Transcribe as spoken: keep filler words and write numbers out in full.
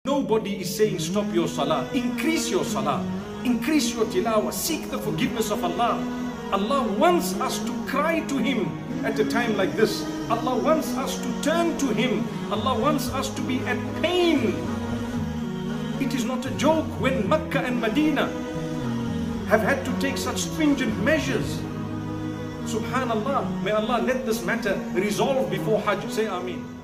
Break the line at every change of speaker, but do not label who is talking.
Nobody is saying stop your salah. Increase your salah. Increase your tilawah. Seek the forgiveness of Allah. Allah wants us to cry to Him at a time like this. Allah wants us to turn to Him. Allah wants us to be at pain. It is not a joke when Mecca and Medina have had to take such stringent measures. Subhanallah, may Allah let this matter resolve before Hajj. Say Ameen.